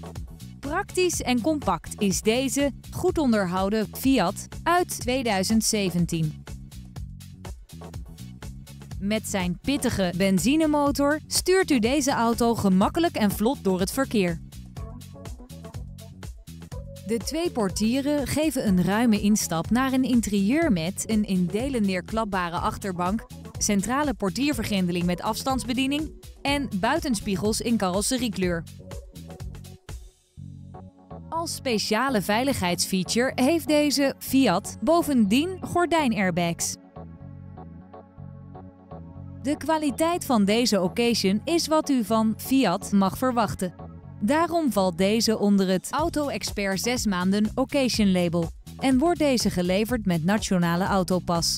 Praktisch en compact is deze goed onderhouden Fiat uit 2017. Met zijn pittige benzinemotor stuurt u deze auto gemakkelijk en vlot door het verkeer. De twee portieren geven een ruime instap naar een interieur met een in delen neerklapbare achterbank, centrale portiervergrendeling met afstandsbediening en buitenspiegels in carrosseriekleur. Als speciale veiligheidsfeature heeft deze Fiat bovendien gordijnairbags. De kwaliteit van deze occasion is wat u van Fiat mag verwachten. Daarom valt deze onder het Auto Expert 6 maanden Occasion label en wordt deze geleverd met Nationale Autopas.